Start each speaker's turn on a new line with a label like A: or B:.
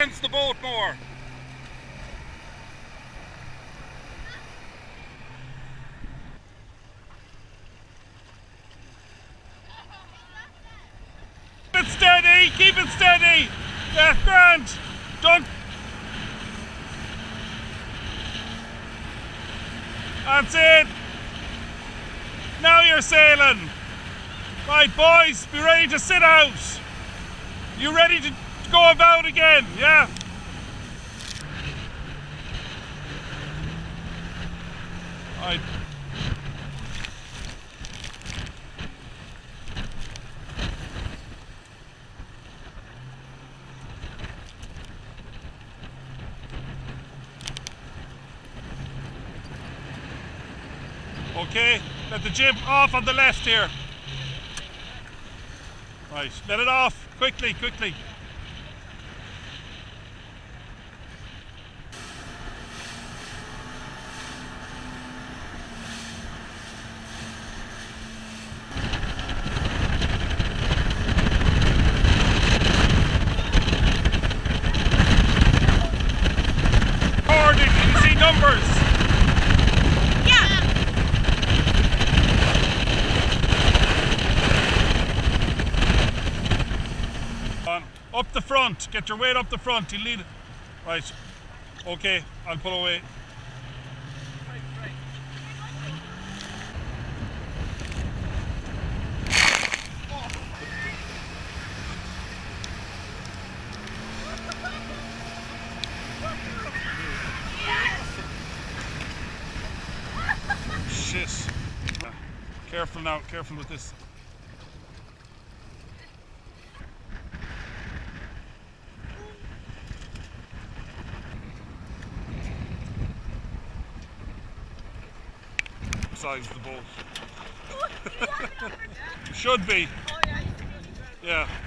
A: The boat more. Keep it steady, keep it steady. Yeah, grand. Don't. That's it. Now you're sailing. Right, boys, be ready to sit out. You ready to go about again? Yeah. Right. Okay, let the jib off on the left here. Right, let it off, quickly, quickly. Recording, can you see numbers? Up the front, get your weight up the front, you lead it. Right, okay, I'll pull away. Shit. Careful now, careful with this. Size the boat. Should be. Yeah.